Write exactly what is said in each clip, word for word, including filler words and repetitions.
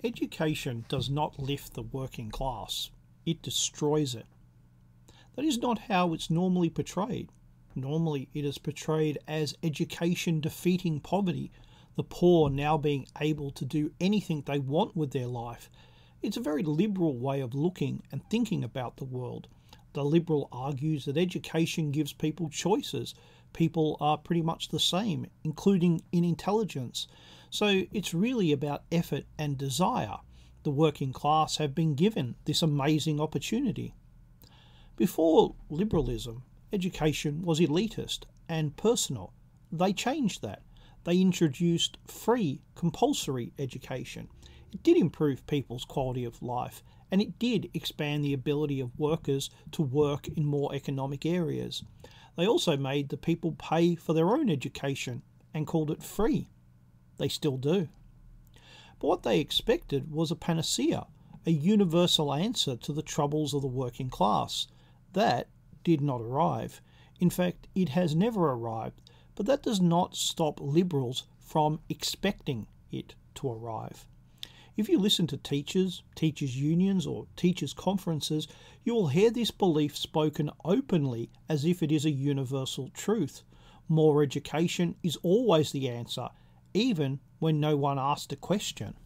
Education does not lift the working class, it destroys it. That is not how it's normally portrayed. Normally it is portrayed as education defeating poverty, the poor now being able to do anything they want with their life. It's a very liberal way of looking and thinking about the world. The liberal argues that education gives people choices. People are pretty much the same, including in intelligence. So it's really about effort and desire. The working class have been given this amazing opportunity. Before liberalism, education was elitist and personal. They changed that. They introduced free, compulsory education. It did improve people's quality of life, and it did expand the ability of workers to work in more economic areas. They also made the people pay for their own education and called it free. They still do. But what they expected was a panacea, a universal answer to the troubles of the working class. That did not arrive. In fact, it has never arrived, but that does not stop liberals from expecting it to arrive. If you listen to teachers, teachers' unions, or teachers' conferences, you will hear this belief spoken openly as if it is a universal truth. More education is always the answer, even when no one asked a question.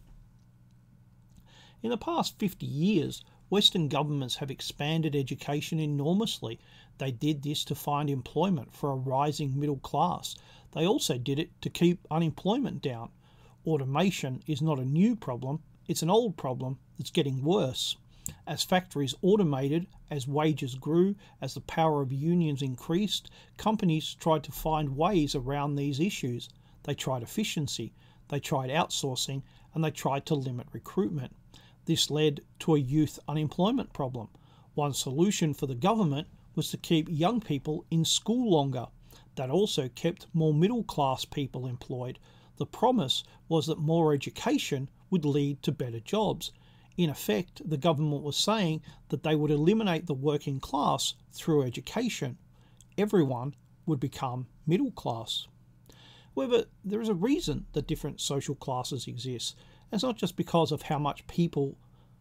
In the past fifty years, Western governments have expanded education enormously. They did this to find employment for a rising middle class. They also did it to keep unemployment down. Automation is not a new problem, it's an old problem that's getting worse. As factories automated, as wages grew, as the power of unions increased, companies tried to find ways around these issues. They tried efficiency, they tried outsourcing, and they tried to limit recruitment. This led to a youth unemployment problem. One solution for the government was to keep young people in school longer. That also kept more middle-class people employed. The promise was that more education would lead to better jobs. In effect, the government was saying that they would eliminate the working class through education. Everyone would become middle class. However, there is a reason that different social classes exist. It's not just because of how much people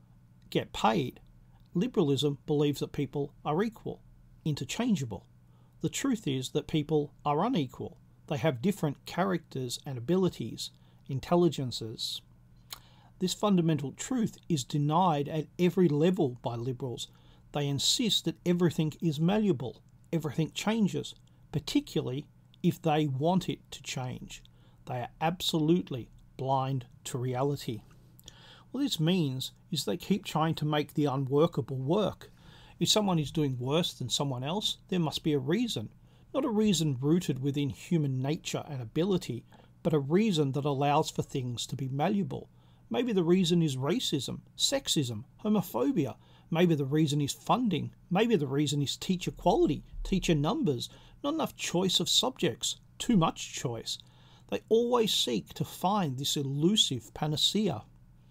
get paid. Liberalism believes that people are equal, interchangeable. The truth is that people are unequal. They have different characters and abilities, intelligences. This fundamental truth is denied at every level by liberals. They insist that everything is malleable, everything changes, particularly if they want it to change. They are absolutely blind to reality. What this means is they keep trying to make the unworkable work. If someone is doing worse than someone else, there must be a reason. Not a reason rooted within human nature and ability, but a reason that allows for things to be malleable. Maybe the reason is racism, sexism, homophobia. Maybe the reason is funding. Maybe the reason is teacher quality, teacher numbers, not enough choice of subjects, too much choice. They always seek to find this elusive panacea.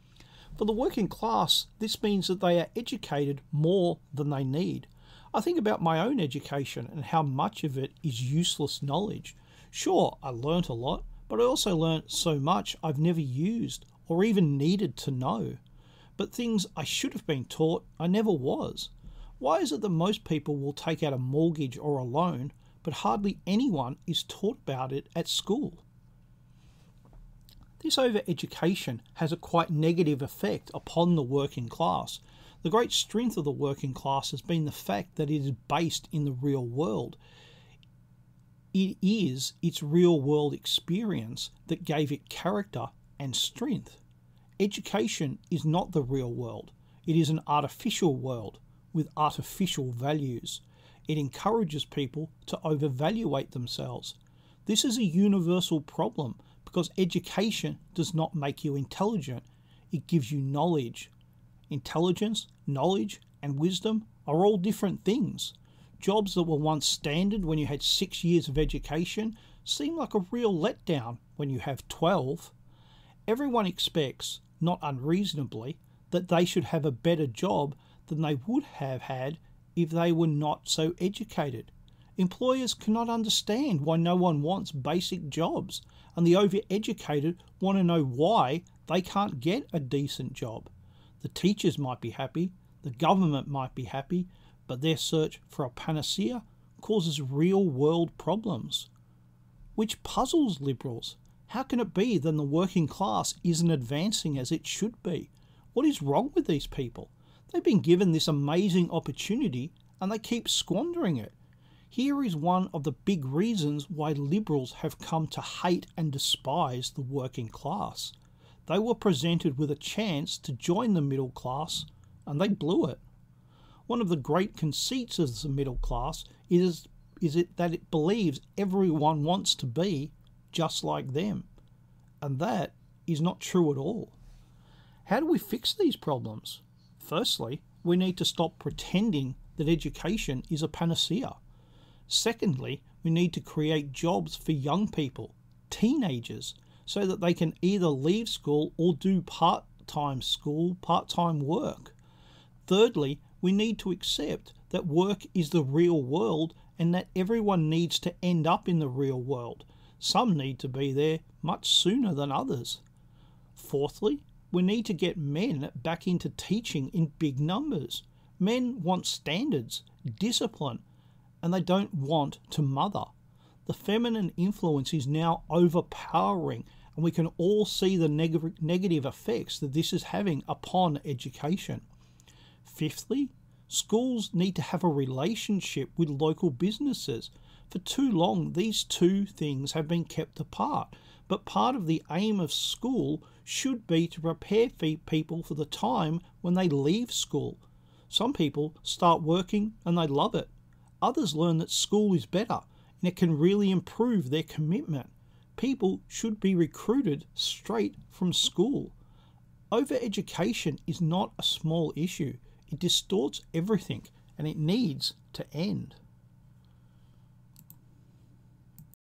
For the working class, this means that they are educated more than they need. I think about my own education and how much of it is useless knowledge. Sure, I learnt a lot, but I also learnt so much I've never used or even needed to know. But things I should have been taught, I never was. Why is it that most people will take out a mortgage or a loan, but hardly anyone is taught about it at school? This over-education has a quite negative effect upon the working class. The great strength of the working class has been the fact that it is based in the real world. It is its real-world experience that gave it character and strength. Education is not the real world. It is an artificial world with artificial values. It encourages people to overvaluate themselves. This is a universal problem because education does not make you intelligent. It gives you knowledge. Intelligence, knowledge, and wisdom are all different things. Jobs that were once standard when you had six years of education seem like a real letdown when you have twelve. Everyone expects, not unreasonably, that they should have a better job than they would have had if they were not so educated. Employers cannot understand why no one wants basic jobs, and the overeducated want to know why they can't get a decent job. The teachers might be happy, the government might be happy, but their search for a panacea causes real-world problems, which puzzles Liberals. How can it be that the working class isn't advancing as it should be? What is wrong with these people? They've been given this amazing opportunity and they keep squandering it. Here is one of the big reasons why Liberals have come to hate and despise the working class. They were presented with a chance to join the middle class and they blew it. One of the great conceits of the middle class is, is it that it believes everyone wants to be just like them. And that is not true at all. How do we fix these problems? Firstly, we need to stop pretending that education is a panacea. Secondly, we need to create jobs for young people, teenagers, so that they can either leave school or do part-time school, part-time work. Thirdly, we need to accept that work is the real world and that everyone needs to end up in the real world. Some need to be there much sooner than others. Fourthly, we need to get men back into teaching in big numbers. Men want standards, discipline, and they don't want to mother. The feminine influence is now overpowering, and we can all see the neg- negative effects that this is having upon education. Fifthly, schools need to have a relationship with local businesses. For too long, these two things have been kept apart, but part of the aim of school should be to prepare people for the time when they leave school. Some people start working and they love it. Others learn that school is better and it can really improve their commitment. People should be recruited straight from school. Overeducation is not a small issue. It distorts everything and it needs to end.